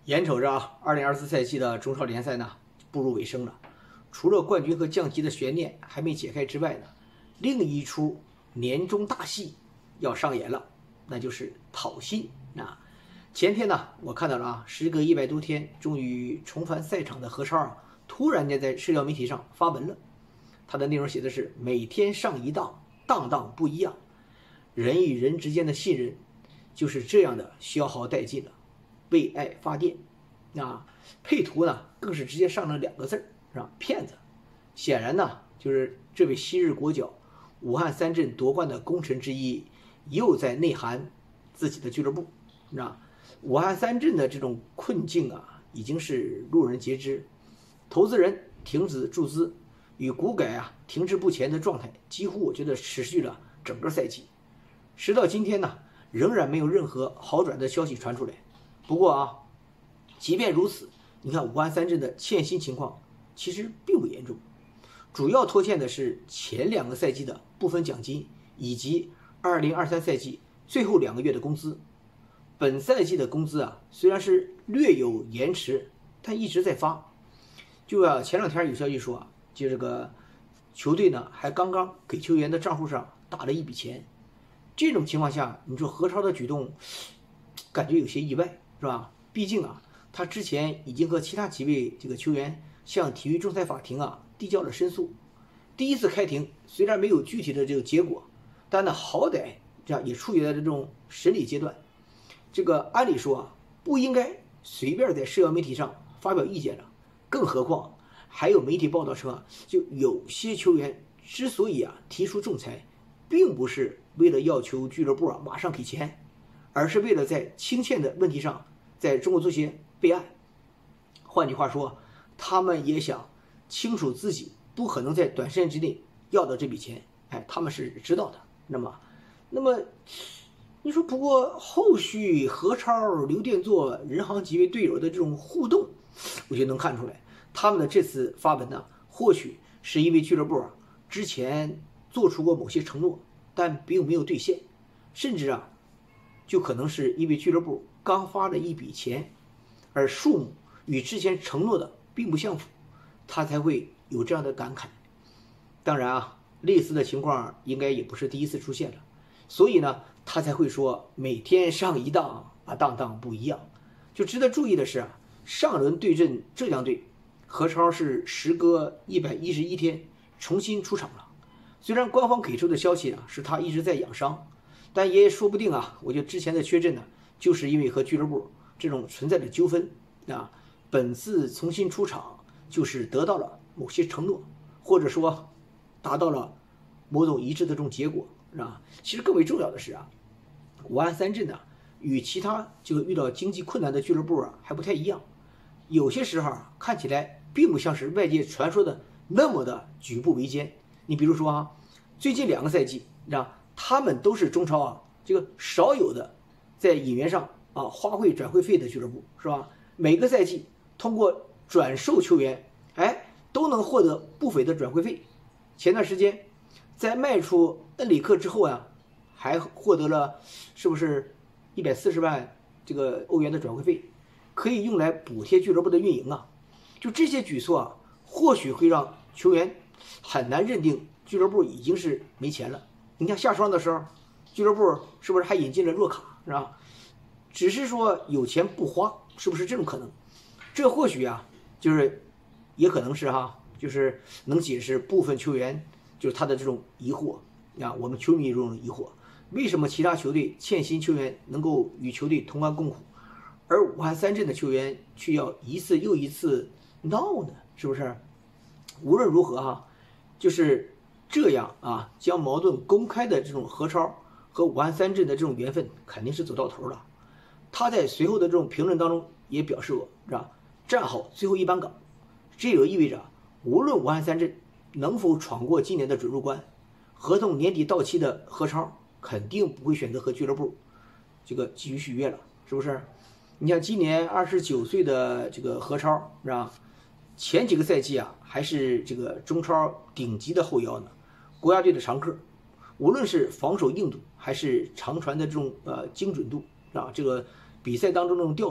眼瞅着2024赛季的中超联赛呢步入尾声了，除了冠军和降级的悬念还没解开之外呢，另一出年终大戏要上演了，那就是讨薪啊。前天呢，我看到了时隔100多天，终于重返赛场的何超突然间在社交媒体上发文了。他的内容写的是每天上一档，档档不一样，人与人之间的信任就是这样的消耗殆尽了，为爱发电。配图呢更是直接上了2个字是吧？骗子。显然呢，就是这位昔日国脚武汉三镇夺冠的功臣之一又在内涵自己的俱乐部。武汉三镇的这种困境已经是路人皆知，投资人停止注资与股改停滞不前的状态，几乎我觉得持续了整个赛季。时到今天呢，仍然没有任何好转的消息传出来。不过即便如此，你看武汉三镇的欠薪情况其实并不严重，主要拖欠的是前2个赛季的部分奖金以及2023赛季最后2个月的工资。本赛季的工资虽然是略有延迟，但一直在发。就前2天有消息说就这个球队呢还刚刚给球员的账户上打了一笔钱。这种情况下，你说何超的举动感觉有些意外，是吧？毕竟他之前已经和其他几位这个球员向体育仲裁法庭递交了申诉。第一次开庭虽然没有具体的这个结果，但呢好歹这样也处于在这种审理阶段。这个按理说不应该随便在社交媒体上发表意见了，更何况还有媒体报道称就有些球员之所以提出仲裁，并不是为了要求俱乐部马上给钱，而是为了在清欠的问题上在中国足协备案。换句话说，他们也想清楚自己不可能在短时间之内要到这笔钱，他们是知道的。那么你说，不过后续何超、刘殿座、任航几位队友的这种互动，我觉得能看出来，他们的这次发文呢，或许是因为俱乐部之前做出过某些承诺，但并没有兑现，甚至就可能是因为俱乐部刚发了一笔钱，而数目与之前承诺的并不相符，他才会有这样的感慨。当然类似的情况应该也不是第一次出现了，所以呢他才会说每天上一档档档不一样。就值得注意的是上轮对阵浙江队，何超是时隔111天重新出场了。虽然官方给出的消息是他一直在养伤，但也说不定我觉得之前的缺阵呢，就是因为和俱乐部这种存在的纠纷本次重新出场就是得到了某些承诺，或者说达到了某种一致的这种结果，是吧？其实更为重要的是武汉三镇呢与其他就遇到经济困难的俱乐部还不太一样，有些时候看起来并不像是外界传说的那么的举步维艰。你比如说最近2个赛季，他们都是中超这个少有的在引援上花费转会费的俱乐部，是吧？每个赛季通过转售球员都能获得不菲的转会费。前段时间在卖出恩里克之后还获得了是不是140万这个欧元的转会费，可以用来补贴俱乐部的运营就这些举措或许会让球员很难认定俱乐部已经是没钱了。你看夏窗的时候，俱乐部是不是还引进了若卡，是吧？只是说有钱不花，是不是这种可能？这或许就是也可能是就是能解释部分球员就是他的这种疑惑我们球迷这种疑惑，为什么其他球队欠薪球员能够与球队同甘共苦，而武汉三镇的球员却要一次又一次闹呢？是不是？无论如何就是这样将矛盾公开的这种何超和武汉三镇的这种缘分肯定是走到头了。他在随后的这种评论当中也表示过，是吧？站好最后一班岗，这也意味着无论武汉三镇能否闯过今年的准入关，合同年底到期的何超肯定不会选择和俱乐部这个继续续约了，是不是？你像今年29岁的这个何超，是吧？前几个赛季还是这个中超顶级的后腰呢，国家队的常客，无论是防守硬度还是长传的这种精准度这个比赛当中这种调度，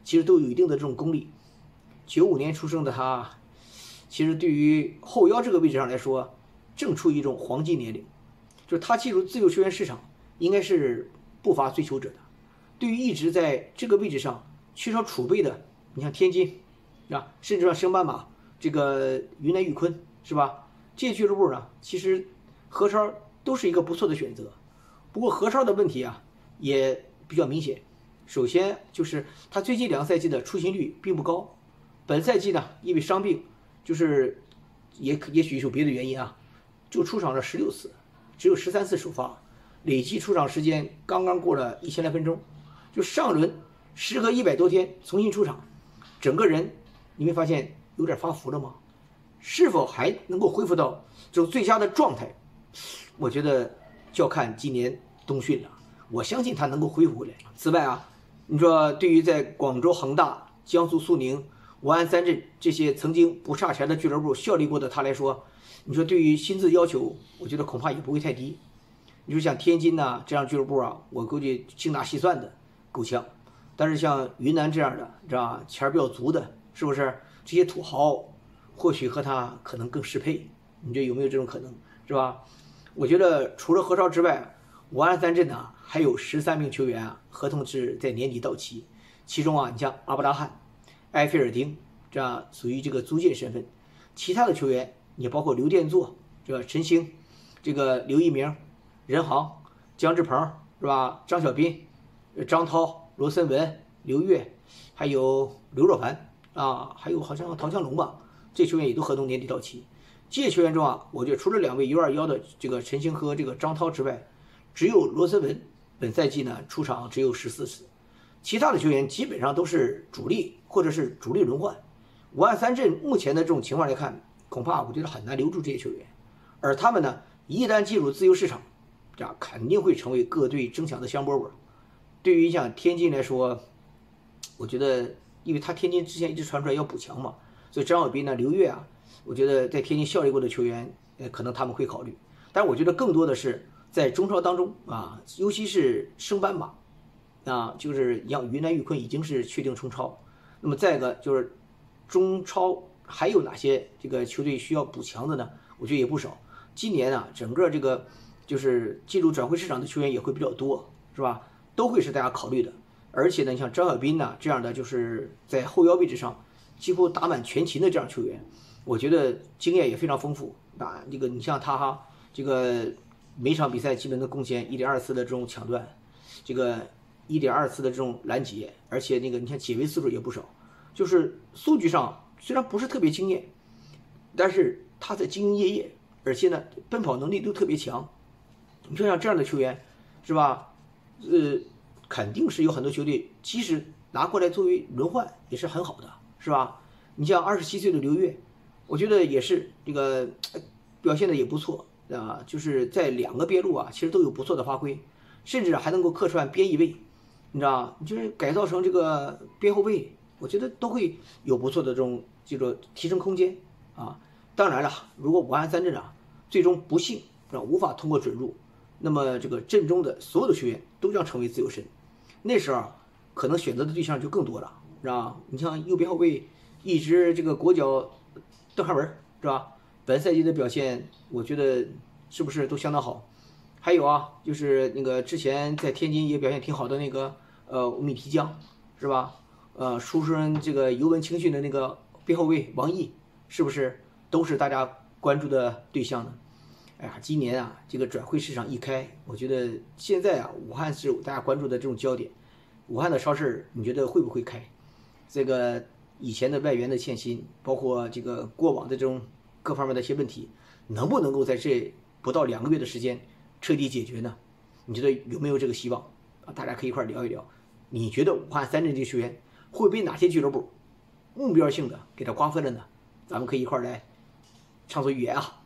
其实都有一定的这种功力。95年出生的他，其实对于后腰这个位置上来说，正处于一种黄金年龄，就是他进入自由球员市场应该是不乏追求者的。对于一直在这个位置上缺少储备的，你像天津啊，甚至像升班马这个云南玉坤是吧？这些俱乐部呢，其实何超都是一个不错的选择。不过何超的问题啊也比较明显，首先就是他最近2个赛季的出勤率并不高。本赛季呢，因为伤病，就是也许有别的原因啊，就出场了16次，只有13次首发，累计出场时间刚刚过了1000来分钟。就上轮时隔100多天重新出场，整个人你会发现有点发福了吗？是否还能够恢复到这种最佳的状态？我觉得就要看今年冬训了，我相信他能够恢复回来。此外啊，你说对于在广州恒大、江苏苏宁、武汉三镇这些曾经不差钱的俱乐部效力过的他来说，你说对于薪资要求，我觉得恐怕也不会太低。你说像天津呐这样俱乐部啊，我估计精打细算的够呛。但是像云南这样的，知道吧，钱比较足的，是不是？这些土豪或许和他可能更适配。你觉得有没有这种可能，是吧？我觉得除了何超之外，武汉三镇呢还有13名球员啊，合同是在年底到期。其中啊，你像阿布拉罕、埃菲尔丁这样属于这个租借身份，其他的球员也包括刘殿座、这个陈星、这个刘一鸣、任航、姜志鹏是吧？张小斌、张涛、罗森文、刘越，还有刘若凡啊，还有好像陶强龙吧，这球员也都合同年底到期。这些球员中啊，我觉得除了2位U21的这个陈星和这个张涛之外，只有罗森文本赛季呢出场只有14次，其他的球员基本上都是主力或者是主力轮换。武汉三镇目前的这种情况来看，恐怕我觉得很难留住这些球员，而他们呢，一旦进入自由市场，这样肯定会成为各队争抢的香饽饽。对于像天津来说，我觉得因为他天津之前一直传出来要补强嘛，所以张小斌呢、刘越啊，我觉得在天津效力过的球员，可能他们会考虑。但是我觉得更多的是在中超当中啊，尤其是升班马啊，就是像云南玉坤已经是确定冲超。那么再一个就是中超还有哪些这个球队需要补强的呢？我觉得也不少。今年啊，整个这个就是进入转会市场的球员也会比较多，是吧？都会是大家考虑的。而且呢，像张小斌呢这样的，就是在后腰位置上几乎打满全勤的这样球员，我觉得经验也非常丰富。啊，这个你像他哈，这个每场比赛基本都贡献1.2次的这种抢断，这个1.2次的这种拦截，而且那个你看解围次数也不少。就是数据上虽然不是特别惊艳，但是他在兢兢业业，而且呢奔跑能力都特别强。你说像这样的球员，是吧？肯定是有很多球队即使拿过来作为轮换也是很好的，是吧？你像27岁的刘越，我觉得也是这个表现的也不错啊，就是在2个边路啊，其实都有不错的发挥，甚至还能够客串边翼位，你知道，就是改造成这个边后卫，我觉得都会有不错的这种提升空间啊。当然了，如果武汉三镇啊最终不幸无法通过准入，那么这个阵中的所有的球员都将成为自由身，那时候可能选择的对象就更多了，是吧？你像右边后卫一直这个国脚邓汉文，是吧？本赛季的表现，我觉得是不是都相当好？还有啊，就是那个之前在天津也表现挺好的那个吴米皮江，是吧？出身这个尤文青训的那个边后卫王毅，是不是都是大家关注的对象呢？哎呀，今年啊，这个转会市场一开，我觉得现在啊，武汉是大家关注的这种焦点。武汉的超市，你觉得会不会开？这个以前的外援的欠薪，包括这个过往的这种各方面的一些问题，能不能够在这不到2个月的时间彻底解决呢？你觉得有没有这个希望啊？大家可以一块聊一聊。你觉得武汉三镇这球员会被哪些俱乐部目标性的给他瓜分了呢？咱们可以一块来畅所欲言啊。